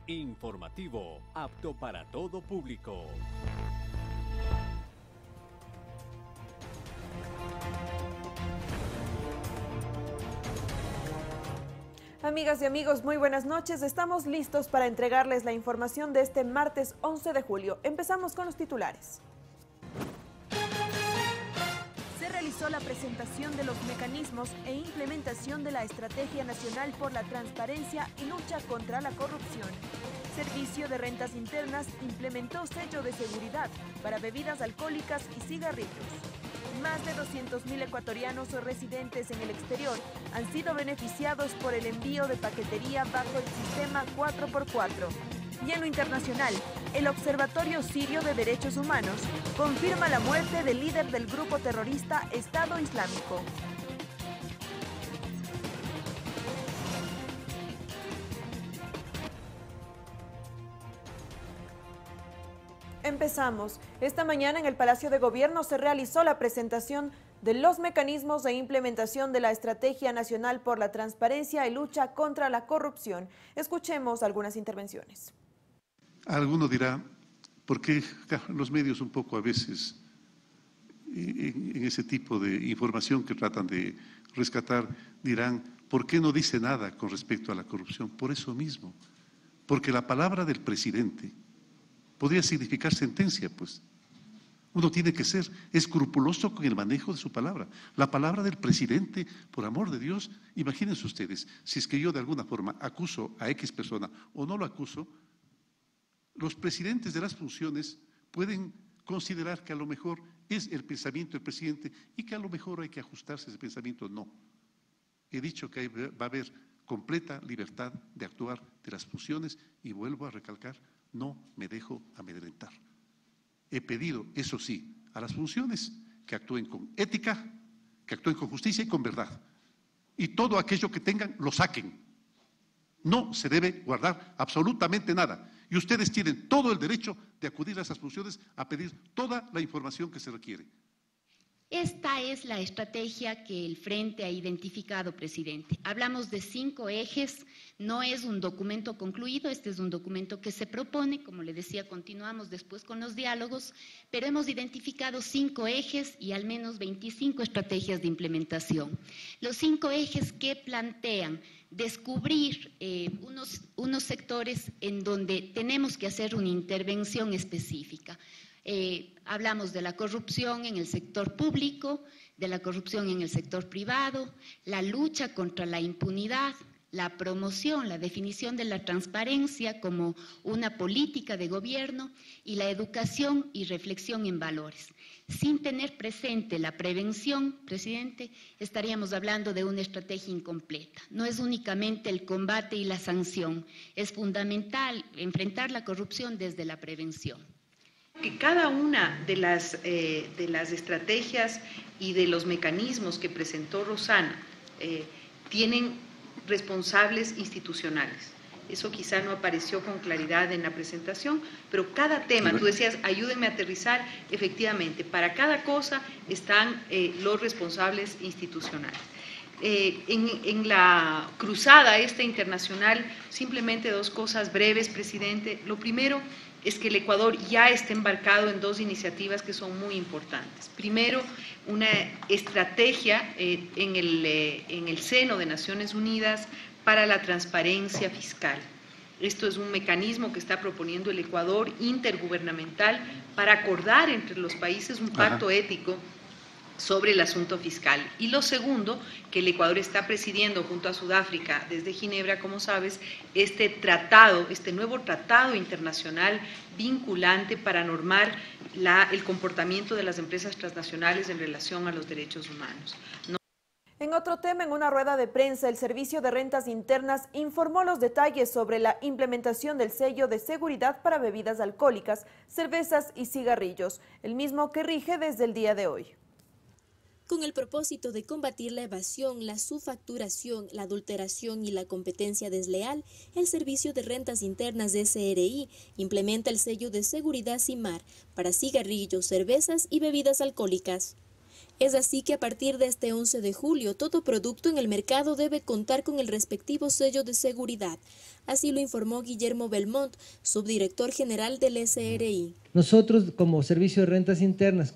Informativo, apto para todo público. Amigas y amigos, muy buenas noches. Estamos listos para entregarles la información de este martes 11 de julio. Empezamos con los titulares. Se realizó la presentación de los mecanismos e implementación de la Estrategia Nacional por la Transparencia y Lucha contra la Corrupción. Servicio de Rentas Internas implementó sello de seguridad para bebidas alcohólicas y cigarrillos. Más de 200.000 ecuatorianos o residentes en el exterior han sido beneficiados por el envío de paquetería bajo el sistema 4x4. Y en lo internacional, el Observatorio Sirio de Derechos Humanos confirma la muerte del líder del grupo terrorista Estado Islámico. Empezamos. Esta mañana en el Palacio de Gobierno se realizó la presentación de los mecanismos de implementación de la Estrategia Nacional por la Transparencia y Lucha contra la Corrupción. Escuchemos algunas intervenciones. Alguno dirá, ¿por qué los medios un poco a veces en ese tipo de información que tratan de rescatar dirán, ¿por qué no dice nada con respecto a la corrupción? Por eso mismo, porque la palabra del presidente podría significar sentencia, pues. Uno tiene que ser escrupuloso con el manejo de su palabra. La palabra del presidente, por amor de Dios, imagínense ustedes, si es que yo de alguna forma acuso a X persona o no lo acuso, los presidentes de las funciones pueden considerar que a lo mejor es el pensamiento del presidente y que a lo mejor hay que ajustarse a ese pensamiento. No. He dicho que va a haber completa libertad de actuar de las funciones y vuelvo a recalcar, no me dejo amedrentar. He pedido, eso sí, a las funciones que actúen con ética, que actúen con justicia y con verdad. Y todo aquello que tengan, lo saquen. No se debe guardar absolutamente nada. Y ustedes tienen todo el derecho de acudir a esas funciones a pedir toda la información que se requiere. Esta es la estrategia que el Frente ha identificado, presidente. Hablamos de 5 ejes, no es un documento concluido, este es un documento que se propone, como le decía, continuamos después con los diálogos, pero hemos identificado 5 ejes y al menos 25 estrategias de implementación. Los 5 ejes que plantean descubrir unos sectores en donde tenemos que hacer una intervención específica. Hablamos de la corrupción en el sector público, de la corrupción en el sector privado, la lucha contra la impunidad, la promoción, la definición de la transparencia como una política de gobierno y la educación y reflexión en valores. Sin tener presente la prevención, presidente, estaríamos hablando de una estrategia incompleta. No es únicamente el combate y la sanción, es fundamental enfrentar la corrupción desde la prevención. Que cada una de las estrategias y de los mecanismos que presentó Rosana tienen responsables institucionales. Eso quizá no apareció con claridad en la presentación, pero cada tema, tú decías, ayúdenme a aterrizar, efectivamente, para cada cosa están los responsables institucionales. En la cruzada esta internacional, simplemente 2 cosas breves, presidente. Lo primero es que el Ecuador ya está embarcado en 2 iniciativas que son muy importantes. Primero, una estrategia en el seno de Naciones Unidas para la transparencia fiscal. Esto es un mecanismo que está proponiendo el Ecuador intergubernamental para acordar entre los países un pacto ético sobre el asunto fiscal. Y lo segundo, que el Ecuador está presidiendo junto a Sudáfrica desde Ginebra, como sabes, este tratado, este nuevo tratado internacional vinculante para normar el comportamiento de las empresas transnacionales en relación a los derechos humanos. En otro tema, en una rueda de prensa, el Servicio de Rentas Internas informó los detalles sobre la implementación del sello de seguridad para bebidas alcohólicas, cervezas y cigarrillos, el mismo que rige desde el día de hoy. Con el propósito de combatir la evasión, la subfacturación, la adulteración y la competencia desleal, el Servicio de Rentas Internas de SRI implementa el sello de seguridad CIMAR para cigarrillos, cervezas y bebidas alcohólicas. Es así que a partir de este 11 de julio, todo producto en el mercado debe contar con el respectivo sello de seguridad. Así lo informó Guillermo Belmont, subdirector general del SRI. Nosotros, como Servicio de Rentas Internas,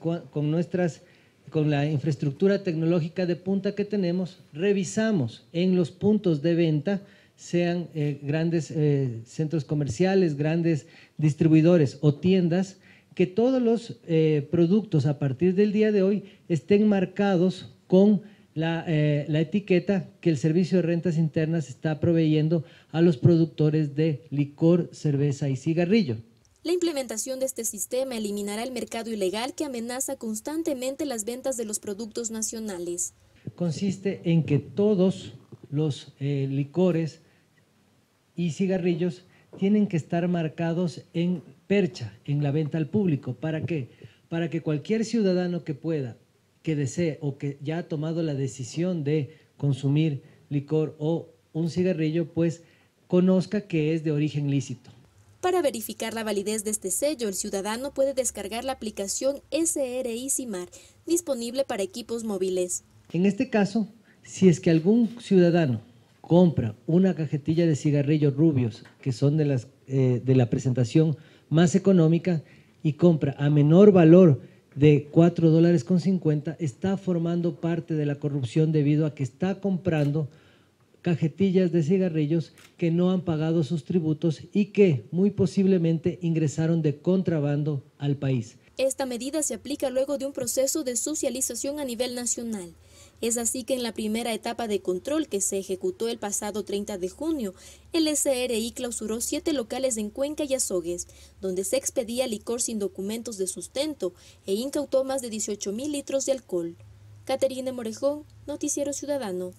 con la infraestructura tecnológica de punta que tenemos, revisamos en los puntos de venta, sean grandes centros comerciales, grandes distribuidores o tiendas, que todos los productos a partir del día de hoy estén marcados con la etiqueta que el Servicio de Rentas Internas está proveyendo a los productores de licor, cerveza y cigarrillo. La implementación de este sistema eliminará el mercado ilegal que amenaza constantemente las ventas de los productos nacionales. Consiste en que todos los licores y cigarrillos tienen que estar marcados en percha, en la venta al público. ¿Para qué? Para que cualquier ciudadano que pueda, que desee o que ya ha tomado la decisión de consumir licor o un cigarrillo, pues conozca que es de origen lícito. Para verificar la validez de este sello, el ciudadano puede descargar la aplicación SRI Cimar, disponible para equipos móviles. En este caso, si es que algún ciudadano compra una cajetilla de cigarrillos rubios, que son de la presentación más económica, y compra a menor valor de $4.50, está formando parte de la corrupción debido a que está comprando cajetillas de cigarrillos que no han pagado sus tributos y que muy posiblemente ingresaron de contrabando al país. Esta medida se aplica luego de un proceso de socialización a nivel nacional. Es así que en la primera etapa de control que se ejecutó el pasado 30 de junio, el SRI clausuró 7 locales en Cuenca y Azogues, donde se expedía licor sin documentos de sustento e incautó más de 18.000 litros de alcohol. Caterine Morejón, Noticiero Ciudadano.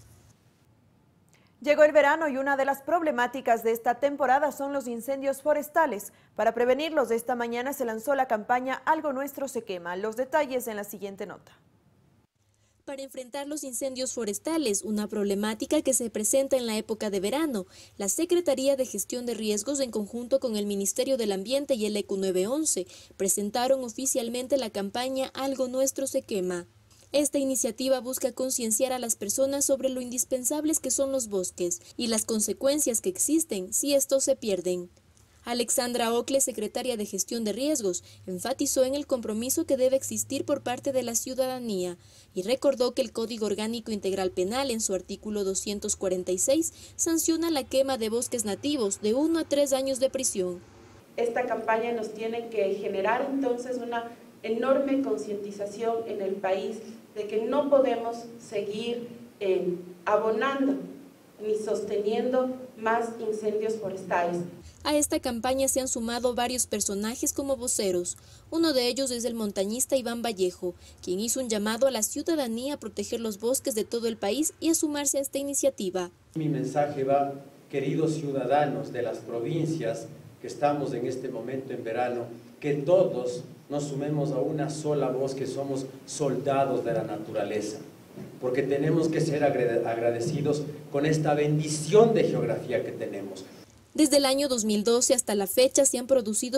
Llegó el verano y una de las problemáticas de esta temporada son los incendios forestales. Para prevenirlos, esta mañana se lanzó la campaña Algo Nuestro se quema. Los detalles en la siguiente nota. Para enfrentar los incendios forestales, una problemática que se presenta en la época de verano, la Secretaría de Gestión de Riesgos, en conjunto con el Ministerio del Ambiente y el ECU 911, presentaron oficialmente la campaña Algo Nuestro se quema. Esta iniciativa busca concienciar a las personas sobre lo indispensables que son los bosques y las consecuencias que existen si estos se pierden. Alexandra Ocle, secretaria de Gestión de Riesgos, enfatizó en el compromiso que debe existir por parte de la ciudadanía y recordó que el Código Orgánico Integral Penal, en su artículo 246, sanciona la quema de bosques nativos de 1 a 3 años de prisión. Esta campaña nos tiene que generar entonces una enorme concientización en el país de que no podemos seguir abonando ni sosteniendo más incendios forestales. A esta campaña se han sumado varios personajes como voceros. Uno de ellos es el montañista Iván Vallejo, quien hizo un llamado a la ciudadanía a proteger los bosques de todo el país y a sumarse a esta iniciativa. Mi mensaje va, queridos ciudadanos de las provincias que estamos en este momento en verano, que todos nos sumemos a una sola voz, que somos soldados de la naturaleza, porque tenemos que ser agradecidos con esta bendición de geografía que tenemos. Desde el año 2012 hasta la fecha se han producido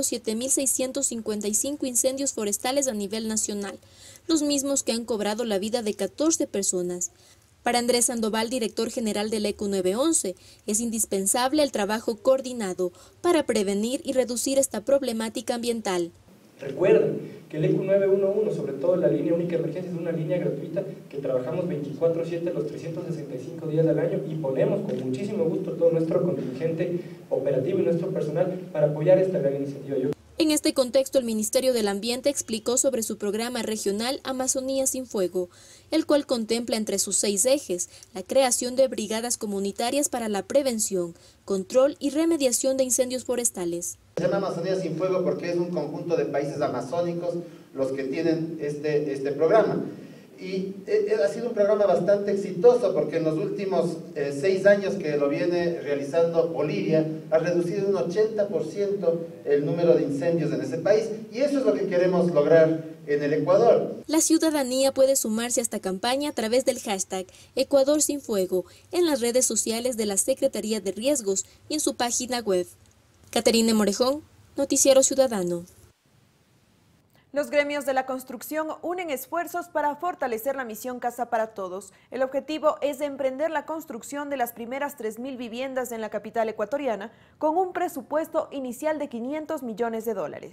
7.655 incendios forestales a nivel nacional, los mismos que han cobrado la vida de 14 personas. Para Andrés Sandoval, director general del ECU 911, es indispensable el trabajo coordinado para prevenir y reducir esta problemática ambiental. Recuerden que el ECU 911, sobre todo la línea única de emergencia, es una línea gratuita que trabajamos 24/7 los 365 días al año y ponemos con muchísimo gusto todo nuestro contingente operativo y nuestro personal para apoyar esta gran iniciativa. En este contexto, el Ministerio del Ambiente explicó sobre su programa regional Amazonía sin Fuego, el cual contempla entre sus 6 ejes la creación de brigadas comunitarias para la prevención, control y remediación de incendios forestales. Se llama Amazonía sin Fuego porque es un conjunto de países amazónicos los que tienen este programa. Y ha sido un programa bastante exitoso porque en los últimos 6 años que lo viene realizando Bolivia ha reducido un 80% el número de incendios en ese país, y eso es lo que queremos lograr en el Ecuador. La ciudadanía puede sumarse a esta campaña a través del hashtag Ecuador sin Fuego en las redes sociales de la Secretaría de Riesgos y en su página web. Caterine Morejón, Noticiero Ciudadano. Los gremios de la construcción unen esfuerzos para fortalecer la misión Casa para Todos. El objetivo es emprender la construcción de las primeras 3.000 viviendas en la capital ecuatoriana con un presupuesto inicial de $500 millones.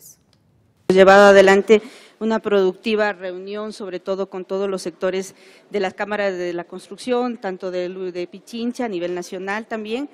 Llevado adelante una productiva reunión, sobre todo con todos los sectores de las cámaras de la construcción, tanto de Pichincha a nivel nacional también,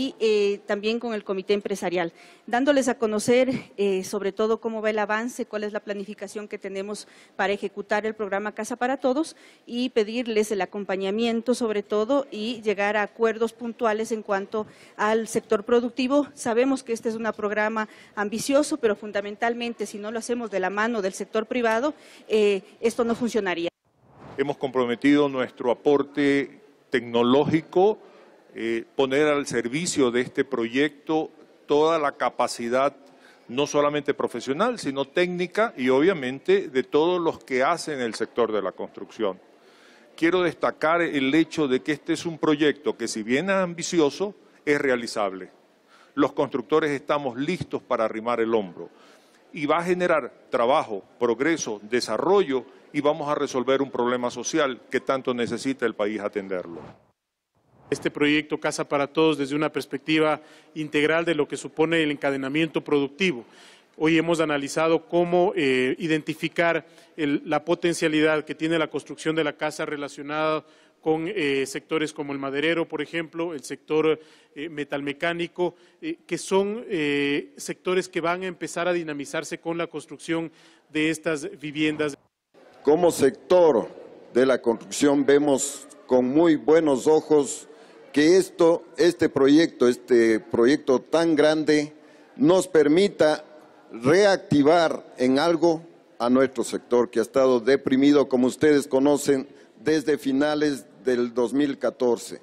y también con el comité empresarial, dándoles a conocer sobre todo cómo va el avance, cuál es la planificación que tenemos para ejecutar el programa Casa para Todos y pedirles el acompañamiento sobre todo y llegar a acuerdos puntuales en cuanto al sector productivo. Sabemos que este es un programa ambicioso, pero fundamentalmente si no lo hacemos de la mano del sector privado, esto no funcionaría. Hemos comprometido nuestro aporte tecnológico, poner al servicio de este proyecto toda la capacidad, no solamente profesional, sino técnica y obviamente de todos los que hacen el sector de la construcción. Quiero destacar el hecho de que este es un proyecto que, si bien es ambicioso, es realizable. Los constructores estamos listos para arrimar el hombro y va a generar trabajo, progreso, desarrollo y vamos a resolver un problema social que tanto necesita el país atenderlo. Este proyecto Casa para Todos desde una perspectiva integral de lo que supone el encadenamiento productivo. Hoy hemos analizado cómo identificar la potencialidad que tiene la construcción de la casa relacionada con sectores como el maderero, por ejemplo, el sector metalmecánico, que son sectores que van a empezar a dinamizarse con la construcción de estas viviendas. Como sector de la construcción vemos con muy buenos ojos que este proyecto tan grande nos permita reactivar en algo a nuestro sector que ha estado deprimido, como ustedes conocen, desde finales del 2014.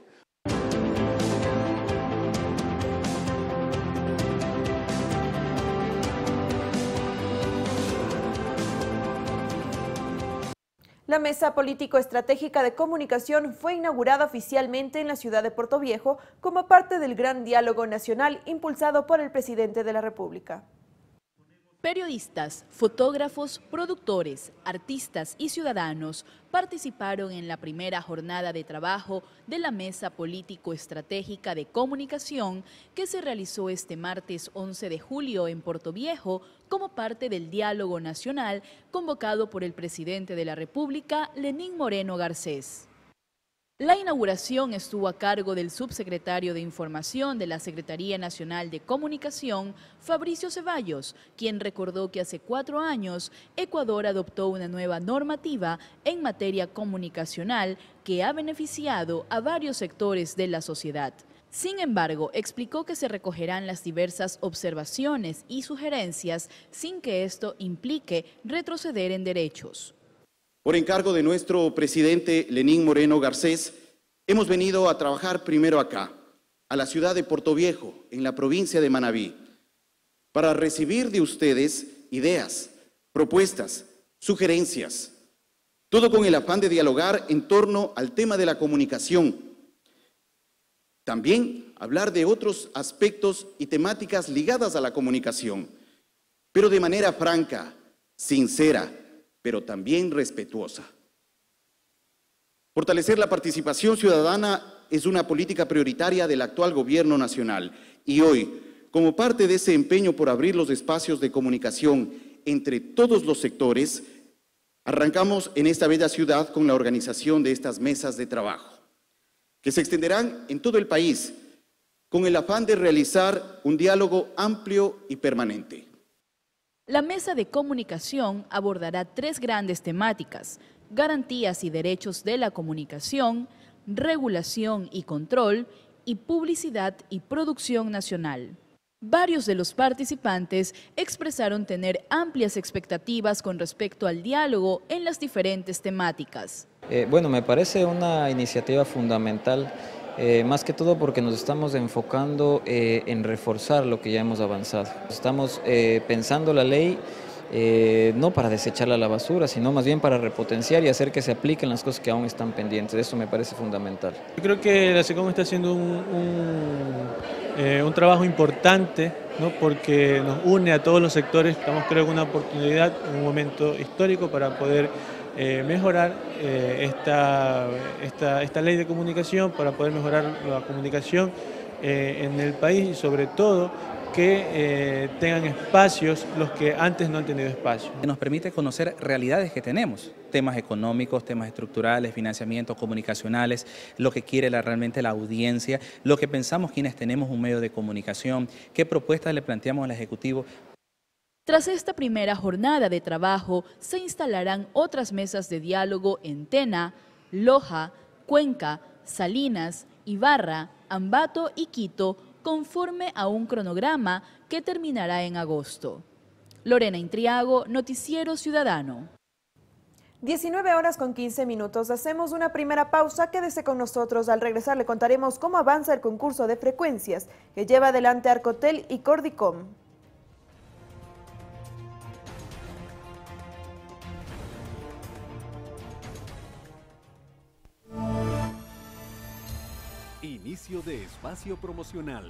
La Mesa Político-Estratégica de Comunicación fue inaugurada oficialmente en la ciudad de Portoviejo como parte del Gran Diálogo Nacional impulsado por el presidente de la República. Periodistas, fotógrafos, productores, artistas y ciudadanos participaron en la primera jornada de trabajo de la Mesa Político-Estratégica de Comunicación que se realizó este martes 11 de julio en Portoviejo como parte del diálogo nacional convocado por el presidente de la República, Lenín Moreno Garcés. La inauguración estuvo a cargo del subsecretario de Información de la Secretaría Nacional de Comunicación, Fabricio Ceballos, quien recordó que hace 4 años Ecuador adoptó una nueva normativa en materia comunicacional que ha beneficiado a varios sectores de la sociedad. Sin embargo, explicó que se recogerán las diversas observaciones y sugerencias sin que esto implique retroceder en derechos. Por encargo de nuestro presidente Lenín Moreno Garcés, hemos venido a trabajar primero acá, a la ciudad de Portoviejo, en la provincia de Manabí, para recibir de ustedes ideas, propuestas, sugerencias, todo con el afán de dialogar en torno al tema de la comunicación. También hablar de otros aspectos y temáticas ligadas a la comunicación, pero de manera franca, sincera, pero también respetuosa. Fortalecer la participación ciudadana es una política prioritaria del actual gobierno nacional y hoy, como parte de ese empeño por abrir los espacios de comunicación entre todos los sectores, arrancamos en esta bella ciudad con la organización de estas mesas de trabajo, que se extenderán en todo el país con el afán de realizar un diálogo amplio y permanente. La mesa de comunicación abordará 3 grandes temáticas: garantías y derechos de la comunicación, regulación y control, y publicidad y producción nacional. Varios de los participantes expresaron tener amplias expectativas con respecto al diálogo en las diferentes temáticas. Bueno, me parece una iniciativa fundamental. Más que todo porque nos estamos enfocando en reforzar lo que ya hemos avanzado. Estamos pensando la ley no para desecharla a la basura, sino más bien para repotenciar y hacer que se apliquen las cosas que aún están pendientes. Eso me parece fundamental. Yo creo que la SECOM está haciendo un un trabajo importante, ¿no? Porque nos une a todos los sectores. Estamos, creo, con una oportunidad, un momento histórico para poder mejorar esta ley de comunicación, para poder mejorar la comunicación en el país y sobre todo que tengan espacios los que antes no han tenido espacio. Nos permite conocer realidades que tenemos, temas económicos, temas estructurales, financiamientos comunicacionales, lo que quiere realmente la audiencia, lo que pensamos quienes tenemos un medio de comunicación, qué propuestas le planteamos al Ejecutivo. Tras esta primera jornada de trabajo, se instalarán otras mesas de diálogo en Tena, Loja, Cuenca, Salinas, Ibarra, Ambato y Quito, conforme a un cronograma que terminará en agosto. Lorena Intriago, Noticiero Ciudadano. 19:15. Hacemos una primera pausa. Quédese con nosotros. Al regresar le contaremos cómo avanza el concurso de frecuencias que lleva adelante Arcotel y Cordicom. Inicio de espacio promocional.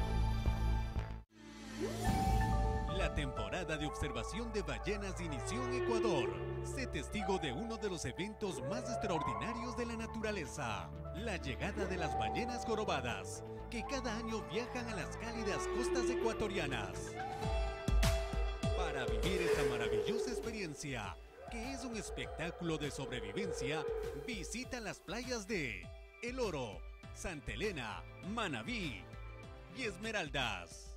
La temporada de observación de ballenas inició en Ecuador. Sé testigo de uno de los eventos más extraordinarios de la naturaleza, la llegada de las ballenas jorobadas, que cada año viajan a las cálidas costas ecuatorianas. Para vivir esta maravillosa experiencia, que es un espectáculo de sobrevivencia, visita las playas de El Oro, Santa Elena, Manabí y Esmeraldas.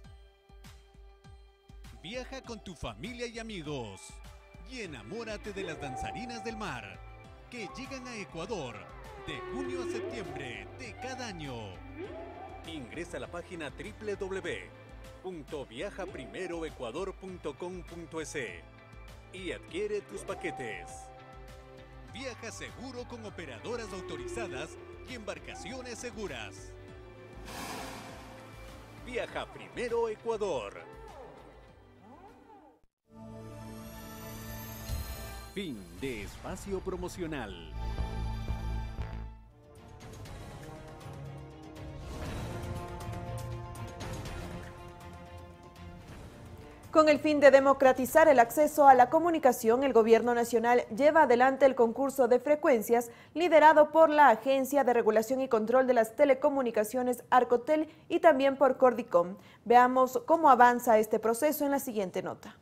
Viaja con tu familia y amigos y enamórate de las danzarinas del mar que llegan a Ecuador de junio a septiembre de cada año. Ingresa a la página www.viajaprimeroecuador.com.es y adquiere tus paquetes. Viaja seguro con operadoras autorizadas y embarcaciones seguras. Viaja Primero Ecuador. Fin de espacio promocional. Con el fin de democratizar el acceso a la comunicación, el Gobierno Nacional lleva adelante el concurso de frecuencias liderado por la Agencia de Regulación y Control de las Telecomunicaciones Arcotel y también por Cordicom. Veamos cómo avanza este proceso en la siguiente nota.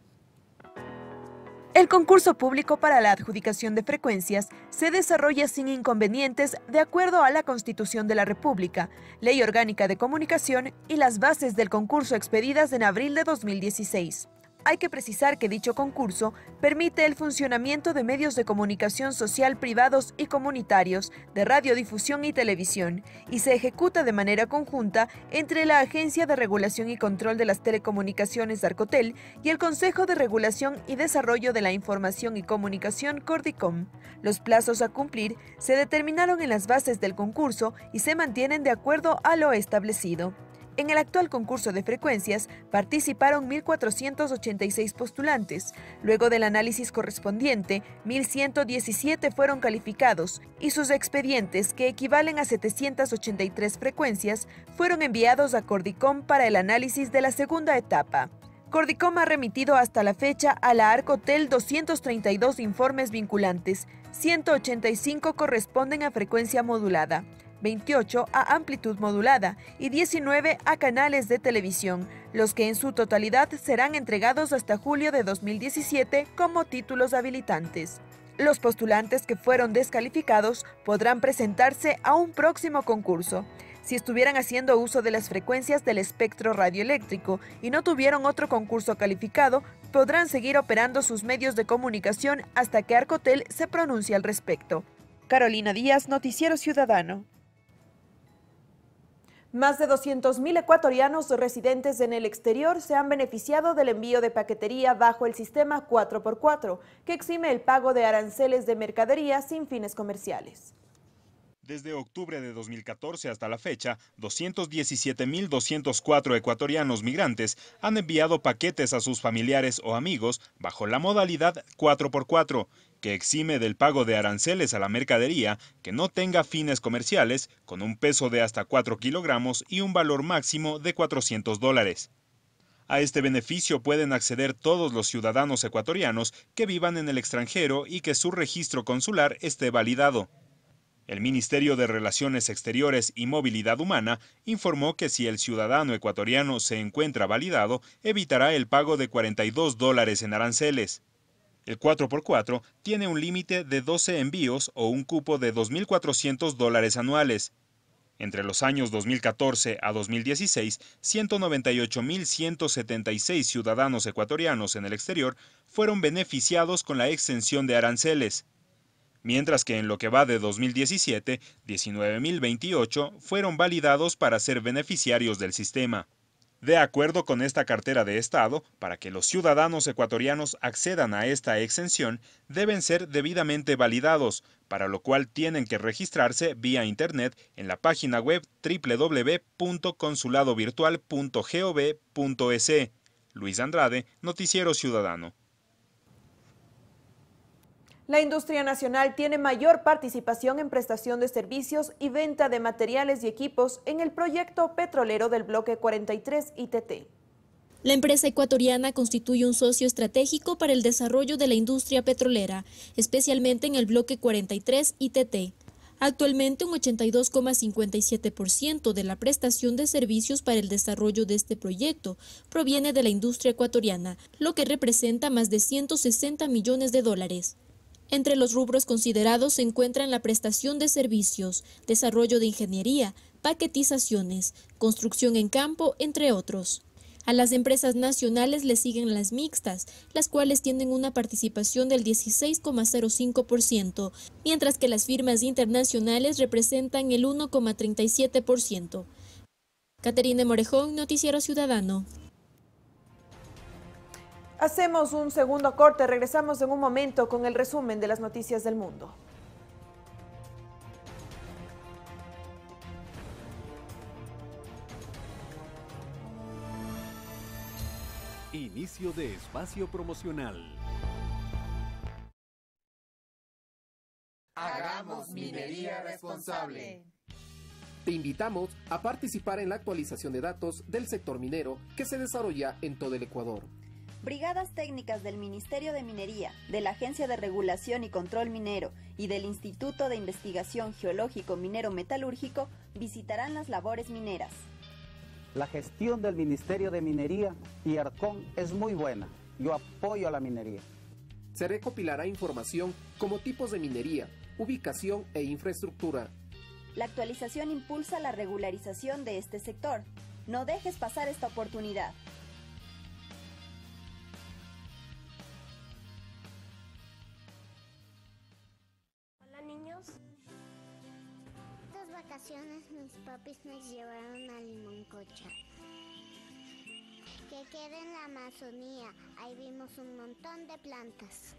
El concurso público para la adjudicación de frecuencias se desarrolla sin inconvenientes de acuerdo a la Constitución de la República, Ley Orgánica de Comunicación y las bases del concurso expedidas en abril de 2016. Hay que precisar que dicho concurso permite el funcionamiento de medios de comunicación social privados y comunitarios, de radiodifusión y televisión, y se ejecuta de manera conjunta entre la Agencia de Regulación y Control de las Telecomunicaciones Arcotel y el Consejo de Regulación y Desarrollo de la Información y Comunicación Cordicom. Los plazos a cumplir se determinaron en las bases del concurso y se mantienen de acuerdo a lo establecido. En el actual concurso de frecuencias participaron 1.486 postulantes. Luego del análisis correspondiente, 1.117 fueron calificados y sus expedientes, que equivalen a 783 frecuencias, fueron enviados a Cordicom para el análisis de la segunda etapa. Cordicom ha remitido hasta la fecha a la Arcotel 232 informes vinculantes, 185 corresponden a frecuencia modulada, 28 a amplitud modulada y 19 a canales de televisión, los que en su totalidad serán entregados hasta julio de 2017 como títulos habilitantes. Los postulantes que fueron descalificados podrán presentarse a un próximo concurso. Si estuvieran haciendo uso de las frecuencias del espectro radioeléctrico y no tuvieron otro concurso calificado, podrán seguir operando sus medios de comunicación hasta que Arcotel se pronuncie al respecto. Carolina Díaz, Noticiero Ciudadano. Más de 200.000 ecuatorianos residentes en el exterior se han beneficiado del envío de paquetería bajo el sistema 4x4, que exime el pago de aranceles de mercadería sin fines comerciales. Desde octubre de 2014 hasta la fecha, 217.204 ecuatorianos migrantes han enviado paquetes a sus familiares o amigos bajo la modalidad 4x4, que exime del pago de aranceles a la mercadería que no tenga fines comerciales, con un peso de hasta 4 kilogramos y un valor máximo de $400. A este beneficio pueden acceder todos los ciudadanos ecuatorianos que vivan en el extranjero y que su registro consular esté validado. El Ministerio de Relaciones Exteriores y Movilidad Humana informó que si el ciudadano ecuatoriano se encuentra validado, evitará el pago de $42 en aranceles. El 4x4 tiene un límite de 12 envíos o un cupo de $2.400 anuales. Entre los años 2014 a 2016, 198.176 ciudadanos ecuatorianos en el exterior fueron beneficiados con la exención de aranceles, mientras que en lo que va de 2017, 19.028 fueron validados para ser beneficiarios del sistema. De acuerdo con esta cartera de Estado, para que los ciudadanos ecuatorianos accedan a esta exención, deben ser debidamente validados, para lo cual tienen que registrarse vía Internet en la página web www.consuladovirtual.gov.es. Luis Andrade, Noticiero Ciudadano. La industria nacional tiene mayor participación en prestación de servicios y venta de materiales y equipos en el proyecto petrolero del bloque 43 ITT. La empresa ecuatoriana constituye un socio estratégico para el desarrollo de la industria petrolera, especialmente en el bloque 43 ITT. Actualmente, un 82,57% de la prestación de servicios para el desarrollo de este proyecto proviene de la industria ecuatoriana, lo que representa más de $160 millones. Entre los rubros considerados se encuentran la prestación de servicios, desarrollo de ingeniería, paquetizaciones, construcción en campo, entre otros. A las empresas nacionales le siguen las mixtas, las cuales tienen una participación del 16,05%, mientras que las firmas internacionales representan el 1,37%. Caterine Morejón, Noticiero Ciudadano. Hacemos un segundo corte, regresamos en un momento con el resumen de las noticias del mundo. Inicio de espacio promocional. Hagamos minería responsable. Te invitamos a participar en la actualización de datos del sector minero que se desarrolla en todo el Ecuador. Brigadas técnicas del Ministerio de Minería, de la Agencia de Regulación y Control Minero y del Instituto de Investigación Geológico Minero Metalúrgico visitarán las labores mineras. La gestión del Ministerio de Minería y Arcón es muy buena. Yo apoyo a la minería. Se recopilará información como tipos de minería, ubicación e infraestructura. La actualización impulsa la regularización de este sector. No dejes pasar esta oportunidad. Estas vacaciones mis papis nos llevaron a Limoncocha, que queda en la Amazonía. Ahí vimos un montón de plantas.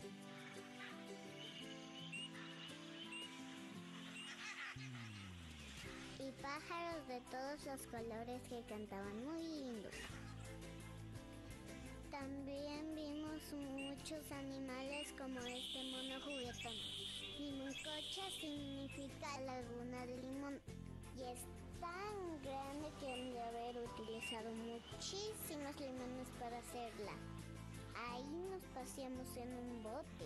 Y pájaros de todos los colores que cantaban muy lindos. También vimos muchos animales como este mono juguetón. Limoncocha significa laguna de limón y es tan grande que han de haber utilizado muchísimos limones para hacerla. Ahí nos paseamos en un bote.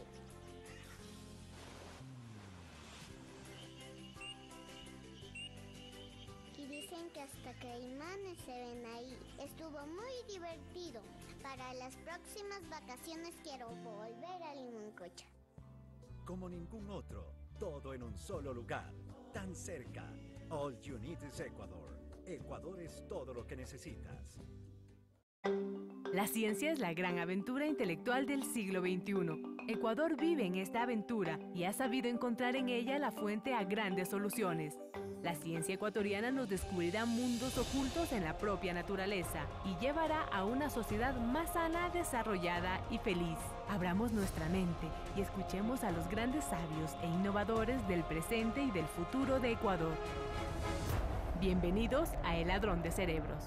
Y dicen que hasta caimanes se ven ahí. Estuvo muy divertido. Para las próximas vacaciones quiero volver a Limoncocha. Como ningún otro, todo en un solo lugar, tan cerca. All you need is Ecuador. Ecuador es todo lo que necesitas. La ciencia es la gran aventura intelectual del siglo XXI. Ecuador vive en esta aventura y ha sabido encontrar en ella la fuente a grandes soluciones. La ciencia ecuatoriana nos descubrirá mundos ocultos en la propia naturaleza y llevará a una sociedad más sana, desarrollada y feliz. Abramos nuestra mente y escuchemos a los grandes sabios e innovadores del presente y del futuro de Ecuador. Bienvenidos a El Ladrón de Cerebros.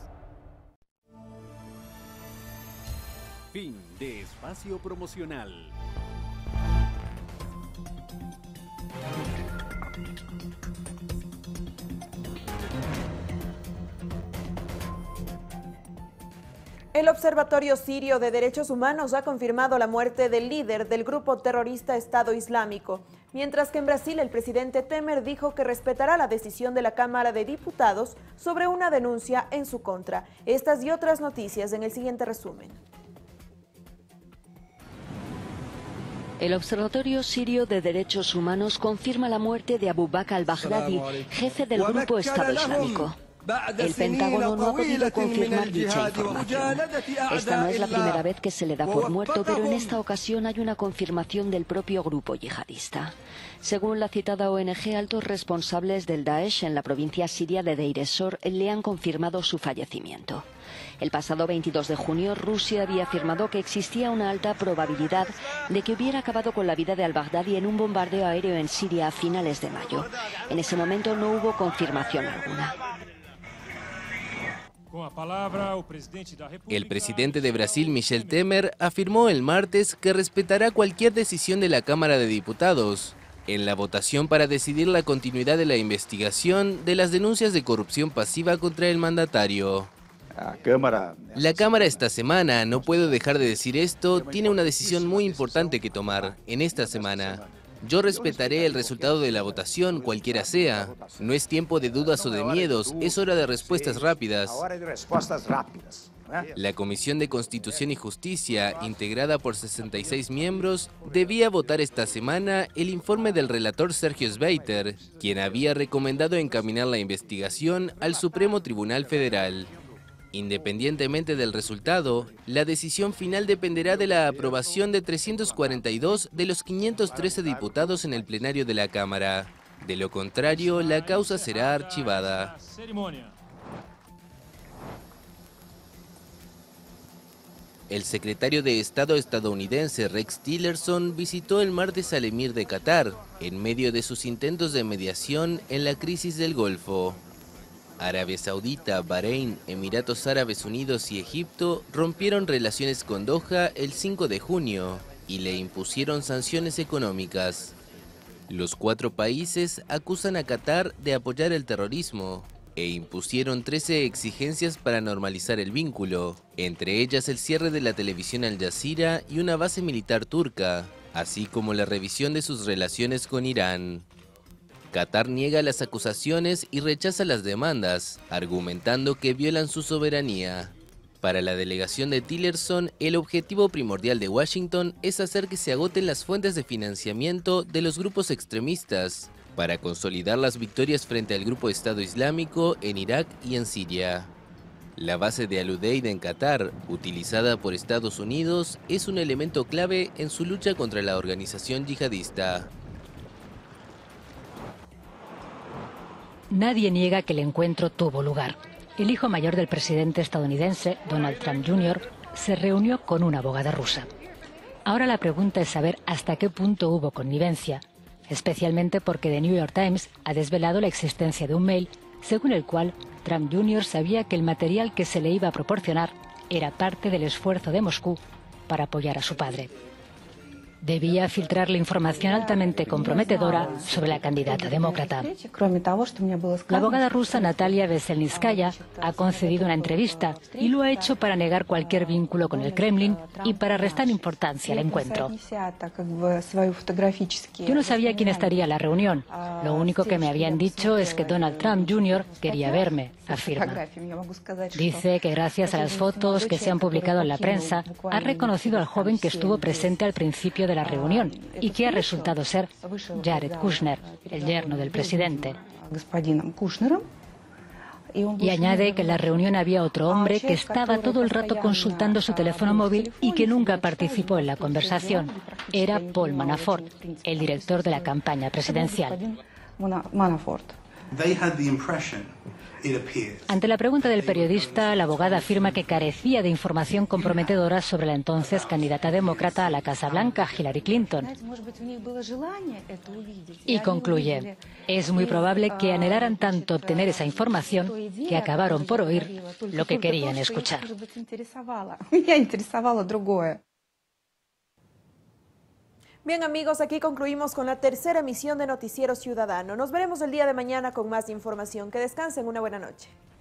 Fin de espacio promocional. El Observatorio Sirio de Derechos Humanos ha confirmado la muerte del líder del grupo terrorista Estado Islámico, mientras que en Brasil el presidente Temer dijo que respetará la decisión de la Cámara de Diputados sobre una denuncia en su contra. Estas y otras noticias en el siguiente resumen. El Observatorio Sirio de Derechos Humanos confirma la muerte de Abu Bakr al-Baghdadi, jefe del grupo Estado Islámico. El Pentágono no ha podido confirmar dicha información. Esta no es la primera vez que se le da por muerto, pero en esta ocasión hay una confirmación del propio grupo yihadista. Según la citada ONG, altos responsables del Daesh en la provincia siria de Deir ez-Zor le han confirmado su fallecimiento. El pasado 22 de junio, Rusia había afirmado que existía una alta probabilidad de que hubiera acabado con la vida de al-Baghdadi en un bombardeo aéreo en Siria a finales de mayo. En ese momento no hubo confirmación alguna. El presidente de Brasil, Michel Temer, afirmó el martes que respetará cualquier decisión de la Cámara de Diputados en la votación para decidir la continuidad de la investigación de las denuncias de corrupción pasiva contra el mandatario. La Cámara esta semana, no puedo dejar de decir esto, tiene una decisión muy importante que tomar en esta semana. Yo respetaré el resultado de la votación, cualquiera sea. No es tiempo de dudas o de miedos, es hora de respuestas rápidas. La Comisión de Constitución y Justicia, integrada por 66 miembros, debía votar esta semana el informe del relator Sergio Sveiter, quien había recomendado encaminar la investigación al Supremo Tribunal Federal. Independientemente del resultado, la decisión final dependerá de la aprobación de 342 de los 513 diputados en el plenario de la Cámara. De lo contrario, la causa será archivada. El secretario de Estado estadounidense Rex Tillerson visitó el martes al emir de Qatar, en medio de sus intentos de mediación en la crisis del Golfo. Arabia Saudita, Bahrein, Emiratos Árabes Unidos y Egipto rompieron relaciones con Doha el 5 de junio y le impusieron sanciones económicas. Los 4 países acusan a Qatar de apoyar el terrorismo e impusieron 13 exigencias para normalizar el vínculo, entre ellas el cierre de la televisión Al Jazeera y una base militar turca, así como la revisión de sus relaciones con Irán. Qatar niega las acusaciones y rechaza las demandas, argumentando que violan su soberanía. Para la delegación de Tillerson, el objetivo primordial de Washington es hacer que se agoten las fuentes de financiamiento de los grupos extremistas, para consolidar las victorias frente al grupo Estado Islámico en Irak y en Siria. La base de Al-Udeid en Qatar, utilizada por Estados Unidos, es un elemento clave en su lucha contra la organización yihadista. Nadie niega que el encuentro tuvo lugar. El hijo mayor del presidente estadounidense, Donald Trump Jr., se reunió con una abogada rusa. Ahora la pregunta es saber hasta qué punto hubo connivencia, especialmente porque The New York Times ha desvelado la existencia de un mail según el cual Trump Jr. sabía que el material que se le iba a proporcionar era parte del esfuerzo de Moscú para apoyar a su padre. Debía filtrar la información altamente comprometedora sobre la candidata demócrata. La abogada rusa Natalia Veselnitskaya ha concedido una entrevista y lo ha hecho para negar cualquier vínculo con el Kremlin y para restar importancia al encuentro. Yo no sabía quién estaría en la reunión. Lo único que me habían dicho es que Donald Trump Jr. quería verme, afirma. Dice que gracias a las fotos que se han publicado en la prensa, ha reconocido al joven que estuvo presente al principio de la reunión y que ha resultado ser Jared Kushner, el yerno del presidente. Y añade que en la reunión había otro hombre que estaba todo el rato consultando su teléfono móvil y que nunca participó en la conversación. Era Paul Manafort, el director de la campaña presidencial. Ante la pregunta del periodista, la abogada afirma que carecía de información comprometedora sobre la entonces candidata demócrata a la Casa Blanca, Hillary Clinton. Y concluye, es muy probable que anhelaran tanto obtener esa información que acabaron por oír lo que querían escuchar. Bien amigos, aquí concluimos con la tercera emisión de Noticiero Ciudadano. Nos veremos el día de mañana con más información. Que descansen, una buena noche.